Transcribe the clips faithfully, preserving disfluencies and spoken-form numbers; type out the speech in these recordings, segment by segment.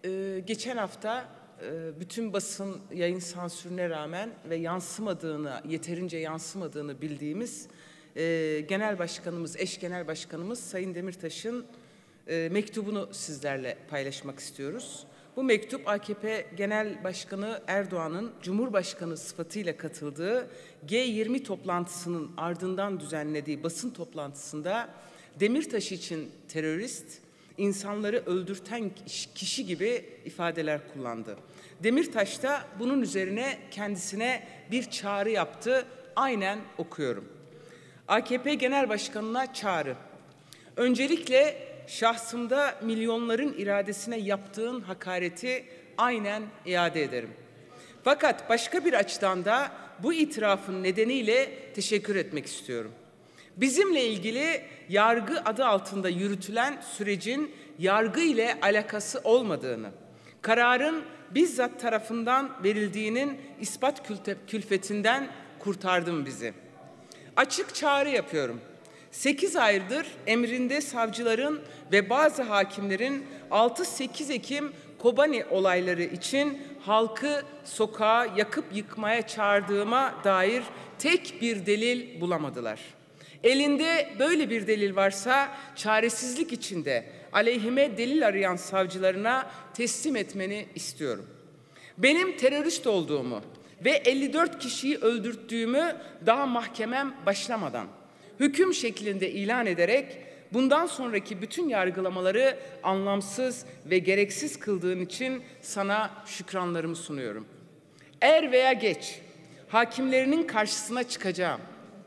Ee, geçen hafta e, bütün basın yayın sansürüne rağmen ve yansımadığını, yeterince yansımadığını bildiğimiz e, Genel Başkanımız, eş Genel Başkanımız Sayın Demirtaş'ın e, mektubunu sizlerle paylaşmak istiyoruz. Bu mektup A K P Genel Başkanı Erdoğan'ın Cumhurbaşkanı sıfatıyla katıldığı G yirmi toplantısının ardından düzenlediği basın toplantısında Demirtaş için terörist, insanları öldürten kişi gibi ifadeler kullandı. Demirtaş da bunun üzerine kendisine bir çağrı yaptı. Aynen okuyorum. A K P Genel Başkanı'na çağrı. Öncelikle şahsımda milyonların iradesine yaptığın hakareti aynen iade ederim. Fakat başka bir açıdan da bu itirafın nedeniyle teşekkür etmek istiyorum. Bizimle ilgili yargı adı altında yürütülen sürecin yargı ile alakası olmadığını, kararın bizzat tarafından verildiğinin ispat külfetinden kurtardın bizi. Açık çağrı yapıyorum. Sekiz aydır emrinde savcıların ve bazı hakimlerin altı sekiz Ekim Kobani olayları için halkı sokağa yakıp yıkmaya çağırdığıma dair tek bir delil bulamadılar. Elinde böyle bir delil varsa çaresizlik içinde aleyhime delil arayan savcılarına teslim etmeni istiyorum. Benim terörist olduğumu ve elli dört kişiyi öldürttüğümü daha mahkemem başlamadan hüküm şeklinde ilan ederek bundan sonraki bütün yargılamaları anlamsız ve gereksiz kıldığın için sana şükranlarımı sunuyorum. Er veya geç hakimlerinin karşısına çıkacağım.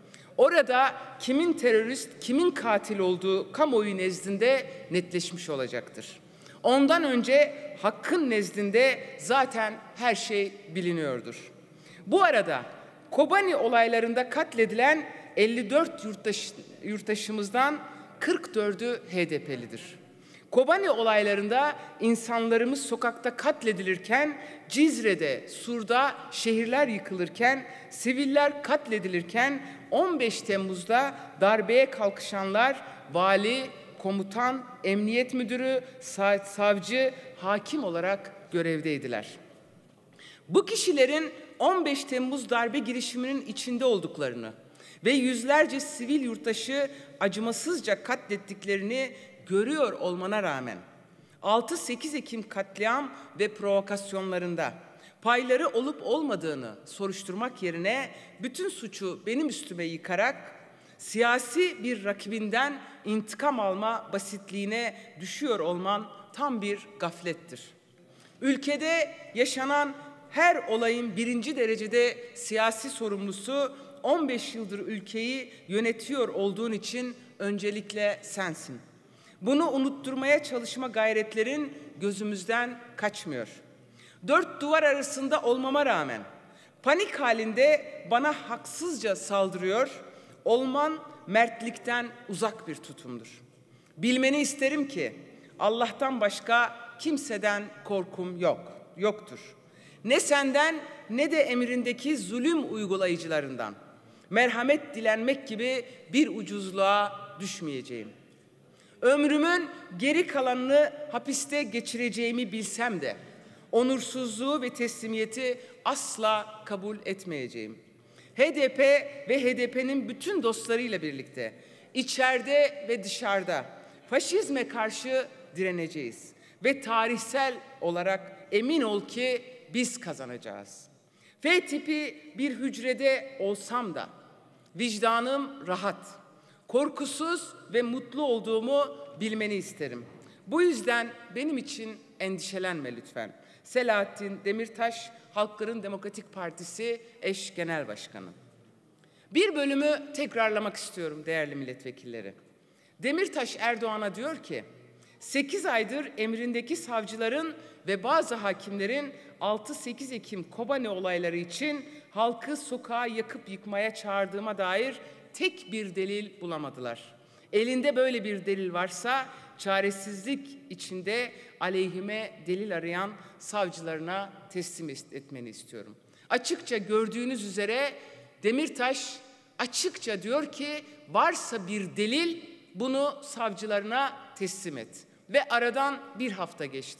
Orada kimin terörist, kimin katil olduğu kamuoyu nezdinde netleşmiş olacaktır. Ondan önce hakkın nezdinde zaten her şey biliniyordur. Bu arada Kobani olaylarında katledilen elli dört yurttaş, yurttaşımızdan kırk dördü H D P'lidir. Kobani olaylarında insanlarımız sokakta katledilirken, Cizre'de, Sur'da şehirler yıkılırken, siviller katledilirken, on beş Temmuz'da darbeye kalkışanlar vali, komutan, emniyet müdürü, savcı, hakim olarak görevdeydiler. Bu kişilerin on beş Temmuz darbe girişiminin içinde olduklarını ve yüzlerce sivil yurttaşı acımasızca katlettiklerini görüyor olmana rağmen altı sekiz Ekim katliam ve provokasyonlarında payları olup olmadığını soruşturmak yerine bütün suçu benim üstüme yıkarak siyasi bir rakibinden intikam alma basitliğine düşüyor olman tam bir gaflettir. Ülkede yaşanan her olayın birinci derecede siyasi sorumlusu on beş yıldır ülkeyi yönetiyor olduğun için öncelikle sensin. Bunu unutturmaya çalışma gayretlerin gözümüzden kaçmıyor. Dört duvar arasında olmama rağmen panik halinde bana haksızca saldırıyor olman mertlikten uzak bir tutumdur. Bilmeni isterim ki Allah'tan başka kimseden korkum yok, yoktur. Ne senden ne de emrindeki zulüm uygulayıcılarından merhamet dilenmek gibi bir ucuzluğa düşmeyeceğim. Ömrümün geri kalanını hapiste geçireceğimi bilsem de onursuzluğu ve teslimiyeti asla kabul etmeyeceğim. H D P ve H D P'nin bütün dostlarıyla birlikte içeride ve dışarıda faşizme karşı direneceğiz ve tarihsel olarak emin ol ki biz kazanacağız. F tipi bir hücrede olsam da vicdanım rahat, korkusuz ve mutlu olduğumu bilmeni isterim. Bu yüzden benim için endişelenme lütfen. Selahattin Demirtaş, Halkların Demokratik Partisi eş Genel Başkanı. Bir bölümü tekrarlamak istiyorum değerli milletvekilleri. Demirtaş Erdoğan'a diyor ki, sekiz aydır emrindeki savcıların ve bazı hakimlerin altı sekiz Ekim Kobani olayları için halkı sokağa yakıp yıkmaya çağırdığıma dair tek bir delil bulamadılar. Elinde böyle bir delil varsa çaresizlik içinde aleyhime delil arayan savcılarına teslim etmeni istiyorum. Açıkça gördüğünüz üzere Demirtaş açıkça diyor ki varsa bir delil bunu savcılarına teslim et. Ve aradan bir hafta geçti.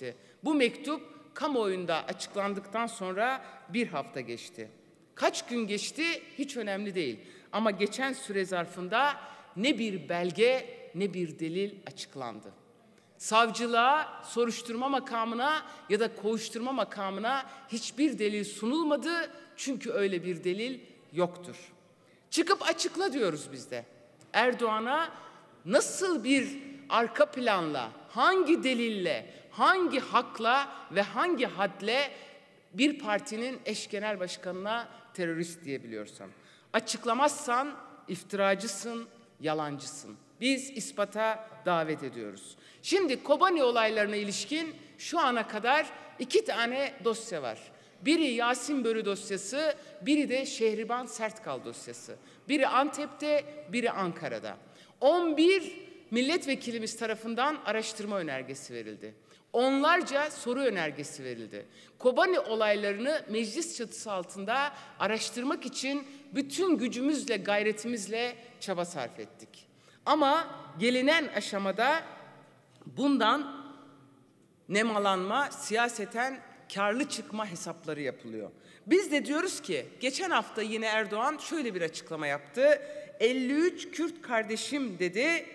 Bu mektup kamuoyunda açıklandıktan sonra bir hafta geçti. Kaç gün geçti hiç önemli değil. Ama geçen süre zarfında ne bir belge ne bir delil açıklandı. Savcılığa, soruşturma makamına ya da kovuşturma makamına hiçbir delil sunulmadı. Çünkü öyle bir delil yoktur. Çıkıp açıkla diyoruz biz de. Erdoğan'a nasıl bir arka planla, hangi delille, hangi hakla ve hangi hadle bir partinin eş genel başkanına terörist diyebiliyorsan? Açıklamazsan iftiracısın, yalancısın. Biz ispata davet ediyoruz. Şimdi Kobani olaylarına ilişkin şu ana kadar iki tane dosya var. Biri Yasin Börü dosyası, biri de Şehriban Sertkal dosyası. Biri Antep'te, biri Ankara'da. on bir milletvekilimiz tarafından araştırma önergesi verildi. Onlarca soru önergesi verildi. Kobani olaylarını meclis çatısı altında araştırmak için bütün gücümüzle, gayretimizle çaba sarf ettik. Ama gelinen aşamada bundan nemalanma, siyaseten karlı çıkma hesapları yapılıyor. Biz de diyoruz ki geçen hafta yine Erdoğan şöyle bir açıklama yaptı. elli üç Kürt kardeşim dedi.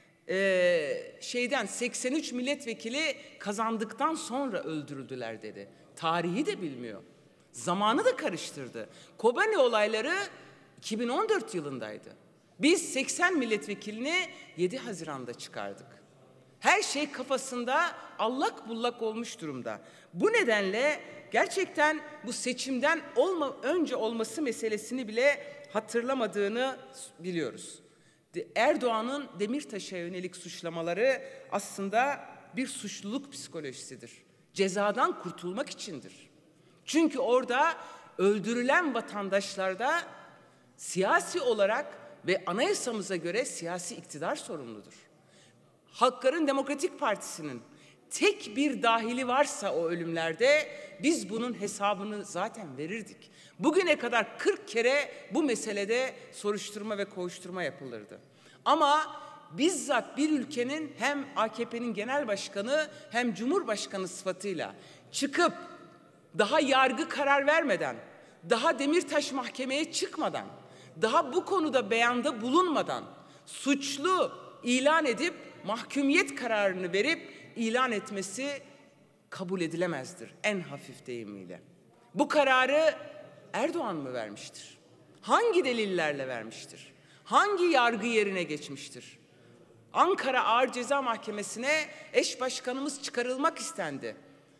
Ee, şeyden seksen üç milletvekili kazandıktan sonra öldürüldüler dedi. Tarihi de bilmiyor. Zamanı da karıştırdı. Kobani olayları iki bin on dört yılındaydı. Biz seksen milletvekilini yedi Haziran'da çıkardık. Her şey kafasında allak bullak olmuş durumda. Bu nedenle gerçekten bu seçimden olma, önce olması meselesini bile hatırlamadığını biliyoruz. Erdoğan'ın Demirtaş'a yönelik suçlamaları aslında bir suçluluk psikolojisidir. Cezadan kurtulmak içindir. Çünkü orada öldürülen vatandaşlarda siyasi olarak ve anayasamıza göre siyasi iktidar sorumludur. Halkların Demokratik Partisi'nin tek bir dahili varsa o ölümlerde biz bunun hesabını zaten verirdik. Bugüne kadar kırk kere bu meselede soruşturma ve kovuşturma yapılırdı. Ama bizzat bir ülkenin hem A K P'nin genel başkanı hem cumhurbaşkanı sıfatıyla çıkıp daha yargı karar vermeden, daha Demirtaş mahkemeye çıkmadan, daha bu konuda beyanda bulunmadan suçlu ilan edip mahkumiyet kararını verip ilan etmesi kabul edilemezdir en hafif deyimiyle. Bu kararı Erdoğan mı vermiştir? Hangi delillerle vermiştir? Hangi yargı yerine geçmiştir? Ankara Ağır Ceza Mahkemesi'ne eş başkanımız çıkarılmak istendi.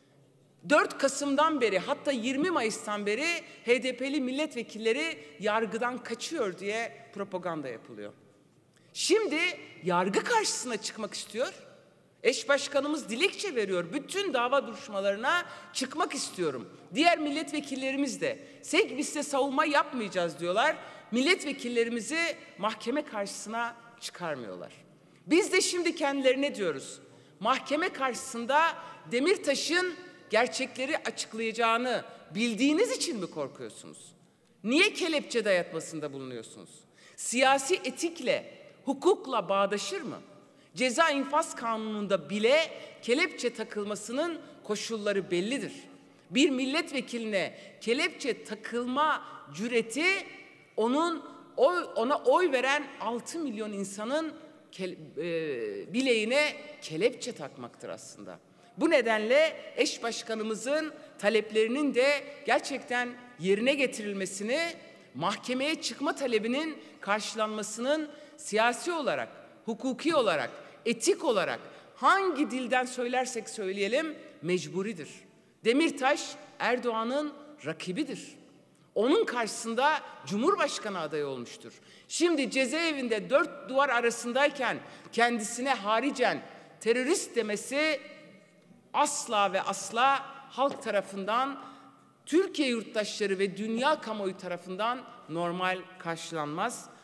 dört Kasım'dan beri hatta yirmi Mayıs'tan beri H D P'li milletvekilleri yargıdan kaçıyor diye propaganda yapılıyor. Şimdi yargı karşısına çıkmak istiyor. Eş başkanımız dilekçe veriyor. Bütün dava duruşmalarına çıkmak istiyorum. Diğer milletvekillerimiz de sek biz de savunma yapmayacağız diyorlar. Milletvekillerimizi mahkeme karşısına çıkarmıyorlar. Biz de şimdi kendilerine diyoruz. Mahkeme karşısında Demirtaş'ın gerçekleri açıklayacağını bildiğiniz için mi korkuyorsunuz? Niye kelepçe dayatmasında bulunuyorsunuz? Siyasi etikle, hukukla bağdaşır mı? Ceza infaz kanununda bile kelepçe takılmasının koşulları bellidir. Bir milletvekiline kelepçe takılma cüreti onun oy, ona oy veren altı milyon insanın ke, e, bileğine kelepçe takmaktır aslında. Bu nedenle eş başkanımızın taleplerinin de gerçekten yerine getirilmesini, mahkemeye çıkma talebinin karşılanmasının siyasi olarak, hukuki olarak, etik olarak hangi dilden söylersek söyleyelim mecburidir. Demirtaş Erdoğan'ın rakibidir. Onun karşısında Cumhurbaşkanı adayı olmuştur. Şimdi cezaevinde dört duvar arasındayken kendisine haricen terörist demesi asla ve asla halk tarafından, Türkiye yurttaşları ve dünya kamuoyu tarafından normal karşılanmaz.